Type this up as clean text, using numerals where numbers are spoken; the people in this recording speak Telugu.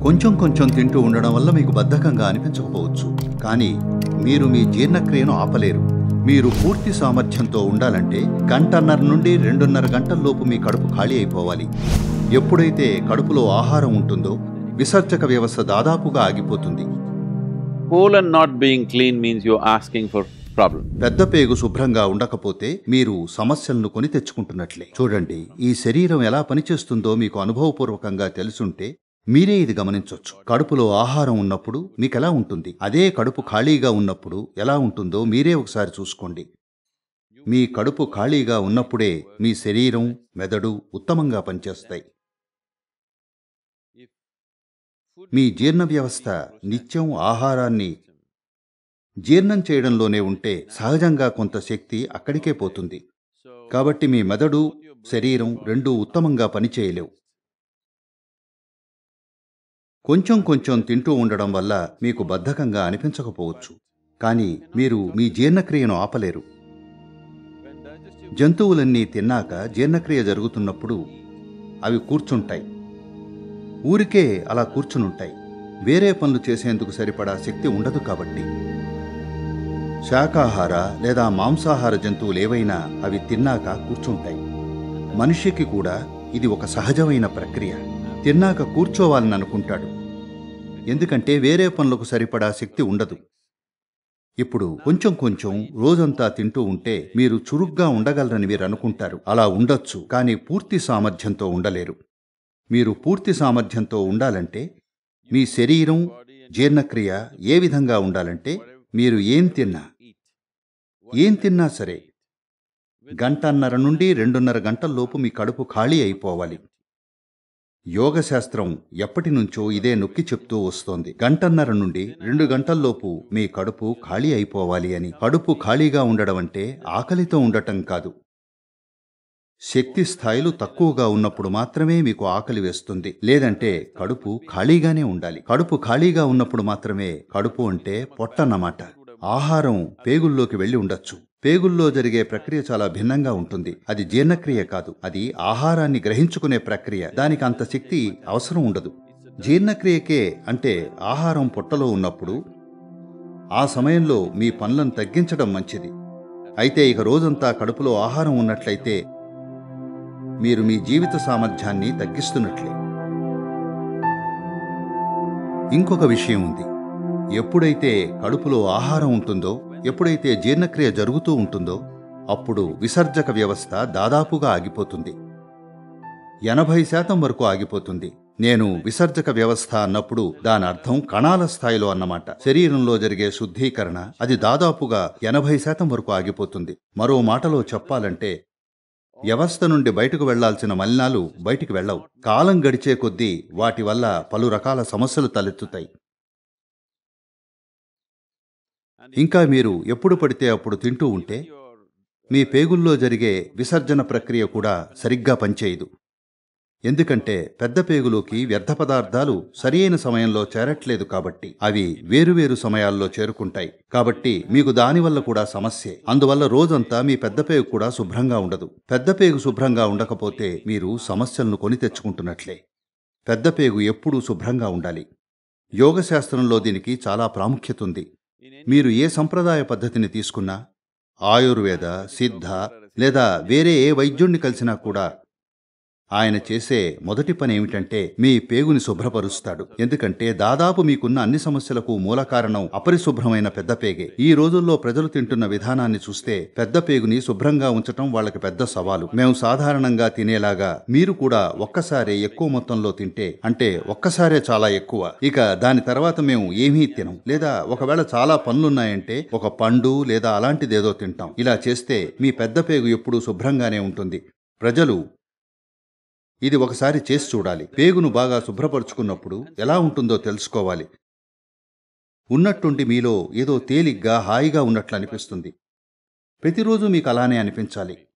కొంచెం కొంచెం తింటూ ఉండడం వల్ల మీకు బద్ధకంగా అనిపించకపోవచ్చు, కానీ మీరు మీ జీర్ణక్రియను ఆపలేరు. మీరు పూర్తి సామర్థ్యంతో ఉండాలంటే గంటన్నర నుండి 2.5 గంటల్లోపు మీ కడుపు ఖాళీ అయిపోవాలి. ఎప్పుడైతే కడుపులో ఆహారం ఉంటుందో విసర్జక వ్యవస్థ దాదాపుగా ఆగిపోతుంది. Colon not being clean means you're asking for problem. పెద్ద పేగు శుభ్రంగా ఉండకపోతే మీరు సమస్యలను కొని తెచ్చుకుంటున్నట్లే. చూడండి, ఈ శరీరం ఎలా పనిచేస్తుందో మీకు అనుభవపూర్వకంగా తెలుసుంటే మీరే ఇది గమనించొచ్చు. కడుపులో ఆహారం ఉన్నప్పుడు మీకెలా ఉంటుంది, అదే కడుపు ఖాళీగా ఉన్నప్పుడు ఎలా ఉంటుందో మీరే ఒకసారి చూసుకోండి. మీ కడుపు ఖాళీగా ఉన్నప్పుడే మీ శరీరం, మెదడు ఉత్తమంగా పనిచేస్తాయి. మీ జీర్ణ వ్యవస్థ నిత్యం ఆహారాన్ని జీర్ణం చేయడంలోనే ఉంటే సహజంగా కొంత శక్తి అక్కడికే పోతుంది. కాబట్టి మీ మెదడు, శరీరం రెండూ ఉత్తమంగా పనిచేయలేవు. కొంచెం కొంచెం తింటూ ఉండడం వల్ల మీకు బద్ధకంగా అనిపించకపోవచ్చు, కానీ మీరు మీ జీర్ణక్రియను ఆపలేరు. జంతువులన్నీ తిన్నాక జీర్ణక్రియ జరుగుతున్నప్పుడు అవి కూర్చుంటాయి. ఊరికే అలా కూర్చునుంటాయి. వేరే పనులు చేసేందుకు సరిపడా శక్తి ఉండదు. కాబట్టి శాకాహార లేదా మాంసాహార జంతువులేవైనా అవి తిన్నాక కూర్చుంటాయి. మనిషికి కూడా ఇది ఒక సహజమైన ప్రక్రియ. తిన్నాక కూర్చోవాలని అనుకుంటాడు, ఎందుకంటే వేరే పనులకు సరిపడా శక్తి ఉండదు. ఇప్పుడు కొంచెం కొంచెం రోజంతా తింటూ ఉంటే మీరు చురుగ్గా ఉండగలరని మీరు అనుకుంటారు. అలా ఉండొచ్చు, కానీ పూర్తి సామర్థ్యంతో ఉండలేరు. మీరు పూర్తి సామర్థ్యంతో ఉండాలంటే మీ శరీరం, జీర్ణక్రియ ఏ విధంగా ఉండాలంటే మీరు ఏం తిన్నా సరే గంటన్నర నుండి 2.5 గంటల్లోపు మీ కడుపు ఖాళీ అయిపోవాలి. యోగశాస్త్రం ఎప్పటి నుంచో ఇదే నొక్కి చెప్తూ వస్తోంది. గంటన్నర నుండి 2 గంటల్లోపు మీ కడుపు ఖాళీ అయిపోవాలి అని. కడుపు ఖాళీగా ఉండడం అంటే ఆకలితో ఉండటం కాదు. శక్తి స్థాయిలు తక్కువగా ఉన్నప్పుడు మాత్రమే మీకు ఆకలి వేస్తుంది, లేదంటే కడుపు ఖాళీగానే ఉండాలి. కడుపు ఖాళీగా ఉన్నప్పుడు మాత్రమే, కడుపు అంటే పొట్టన్నమాట. ఆహారం పేగుల్లోకి వెళ్ళి ఉండొచ్చు. పేగుల్లో జరిగే ప్రక్రియ చాలా భిన్నంగా ఉంటుంది. అది జీర్ణక్రియ కాదు, అది ఆహారాన్ని గ్రహించుకునే ప్రక్రియ. దానికి అంత శక్తి అవసరం ఉండదు. జీర్ణక్రియకే అంటే ఆహారం పొట్టలో ఉన్నప్పుడు ఆ సమయంలో మీ పనులను తగ్గించడం మంచిది. అయితే ఇక రోజంతా కడుపులో ఆహారం ఉన్నట్లయితే మీరు మీ జీవిత సామర్థ్యాన్ని తగ్గిస్తున్నట్లే. ఇంకొక విషయం ఉంది. ఎప్పుడైతే కడుపులో ఆహారం ఉంటుందో, ఎప్పుడైతే జీర్ణక్రియ జరుగుతూ ఉంటుందో అప్పుడు విసర్జక వ్యవస్థ దాదాపుగా ఆగిపోతుంది. 80% వరకు ఆగిపోతుంది. నేను విసర్జక వ్యవస్థ అన్నప్పుడు దాని అర్థం కణాల స్థాయిలో అన్నమాట. శరీరంలో జరిగే శుద్ధీకరణ అది దాదాపుగా 80% వరకు ఆగిపోతుంది. మరో మాటలో చెప్పాలంటే వ్యవస్థ నుండి బయటకు వెళ్లాల్సిన మలినాలు బయటికి వెళ్ళవు. కాలం గడిచే కొద్దీ వాటి వల్ల పలు రకాల సమస్యలు తలెత్తుతాయి. ఇంకా మీరు ఎప్పుడు పడితే అప్పుడు తింటూ ఉంటే మీ పేగుల్లో జరిగే విసర్జన ప్రక్రియ కూడా సరిగ్గా పనిచేయదు. ఎందుకంటే పెద్ద పేగులోకి వ్యర్థ పదార్థాలు సరియైన సమయంలో చేరట్లేదు. కాబట్టి అవి వేరువేరు సమయాల్లో చేరుకుంటాయి. కాబట్టి మీకు దానివల్ల కూడా సమస్యే. అందువల్ల రోజంతా మీ పెద్ద పేగు కూడా శుభ్రంగా ఉండదు. పెద్ద పేగు శుభ్రంగా ఉండకపోతే మీరు సమస్యలను కొని తెచ్చుకుంటున్నట్లే. పెద్ద పేగు ఎప్పుడూ శుభ్రంగా ఉండాలి. యోగశాస్త్రంలో దీనికి చాలా ప్రాముఖ్యత ఉంది. మీరు ఏ సంప్రదాయ పద్ధతిని తీసుకున్నా, ఆయుర్వేద, సిద్ధ లేదా వేరే ఏ వైద్యుణ్ణి కలిసినా కూడా ఆయన చేసే మొదటి పని ఏమిటంటే మీ పేగుని శుభ్రపరుస్తాడు. ఎందుకంటే దాదాపు మీకున్న అన్ని సమస్యలకు మూల కారణం అపరిశుభ్రమైన పెద్ద పేగే. ఈ రోజుల్లో ప్రజలు తింటున్న విధానాన్ని చూస్తే పెద్ద పేగుని శుభ్రంగా ఉంచటం వాళ్ళకి పెద్ద సవాలు. మేము సాధారణంగా తినేలాగా మీరు కూడా ఒక్కసారే ఎక్కువ మొత్తంలో తింటే, అంటే ఒక్కసారే చాలా ఎక్కువ, ఇక దాని తర్వాత మేము ఏమీ తినం. లేదా ఒకవేళ చాలా పనులున్నాయంటే ఒక పండు లేదా అలాంటిదేదో తింటాం. ఇలా చేస్తే మీ పెద్ద పేగు ఎప్పుడూ శుభ్రంగానే ఉంటుంది. ప్రజలు ఇది ఒకసారి చేసి చూడాలి. పేగును బాగా శుభ్రపరుచుకున్నప్పుడు ఎలా ఉంటుందో తెలుసుకోవాలి. ఉన్నట్టుండి మీలో ఏదో తేలిగ్గా, హాయిగా ఉన్నట్లు అనిపిస్తుంది. ప్రతిరోజు మీకు అలానే అనిపించాలి.